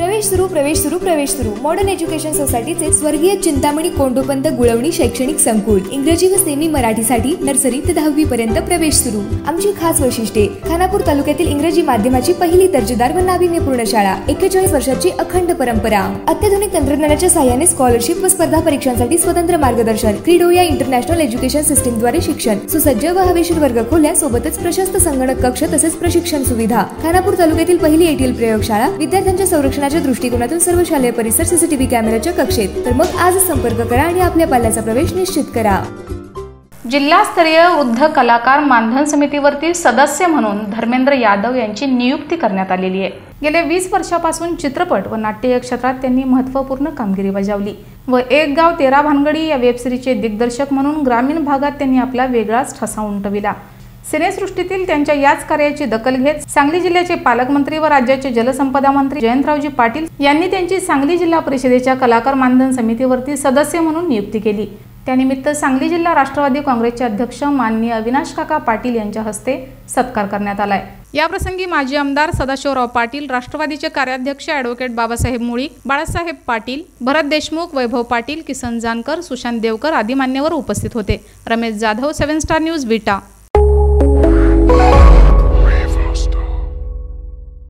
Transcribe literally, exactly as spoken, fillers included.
प्रवेश सुरू प्रवेश सुरू प्रवेश सुरू मॉडर्न एज्युकेशन सोसायटीचे स्वर्गीय चिंतामणी कोंडोपंत गुळवणी शैक्षणिक संकुल इंग्रजी व सेमी मराठीसाठी नर्सरी ते दहावी पर्यंत प्रवेश सुरू। आमची खास वैशिष्ट्ये खानापूर तालुक्यातील इंग्रजी माध्यमाची पहिली दर्जेदार व नाविन्यपूर्ण शाळा, एक्केचाळीस वर्षाची अखंड परंपरा, अत्याधुनिक तंत्रज्ञानाच्या सहाय्याने स्कॉलरशिप व स्पर्धा परीक्षांसाठी स्वतंत्र मार्गदर्शन, क्रीडो या इंटरनॅशनल एज्युकेशन सिस्टीम द्वारे शिक्षण, सुसज्ज व हवेशीर वर्ग खोल्या सोबतच प्रशस्त संगणक कक्ष तसेच प्रशिक्षण सुविधा। खानापूर तालुक्यातील पहिली एटीएल प्रयोगशाळा, विद्यार्थ्यांच्या संरक्षणाच्या दृष्टिकोनातून सर्व शालेय परिसर सीसीटीव्ही कॅमेऱ्याच्या कक्षेत। तर मग आज संपर्क करा आणि आपल्या पाल्याचा प्रवेश निश्चित करा। जिल्हास्तरीय वृद्ध कलाकार मानधन समितीवरती सदस्य म्हणून धर्मेंद्र यादव यांची नियुक्ती करण्यात आलेली आहे। गेल्या वीस वर्षापासून चित्रपट व नाट्य क्षेत्रात त्यांनी महत्त्वपूर्ण कामगिरी बजावली व एक गाव तेरा भानगडी या वेबसिरीजचे दिग्दर्शक म्हणून ग्रामीण भागात त्यांनी आपला वेगळाच ठसा उमटविला। सिनेसृष्टीतील त्यांच्या याच कार्याची दखल घेत सांगली जिल्ह्याचे पालकमंत्री व राज्याचे जलसंपदा मंत्री जयंतरावजी पाटील यांनी त्यांची सांगली जिल्हा परिषदेच्या कलाकार मानधन समितीवरती सदस्य म्हणून नियुक्ती केली। त्यानिमित्त सांगली जिल्हा राष्ट्रवादी काँग्रेसचे अध्यक्ष माननीय अविनाश काका पाटील यांच्या हस्ते सत्कार करण्यात आलाय। या प्रसंगी माजी आमदार सदाशिवराव पाटील, राष्ट्रवादीचे कार्याध्यक्ष ॲडव्होकेट बाबासाहेब मुळी, बाळासाहेब पाटील, भरत देशमुख, वैभव पाटील, किसन जानकर, सुशांत देवकर आदी मान्यवर उपस्थित होते। Ramesh Jadhav, seven star news, विटा।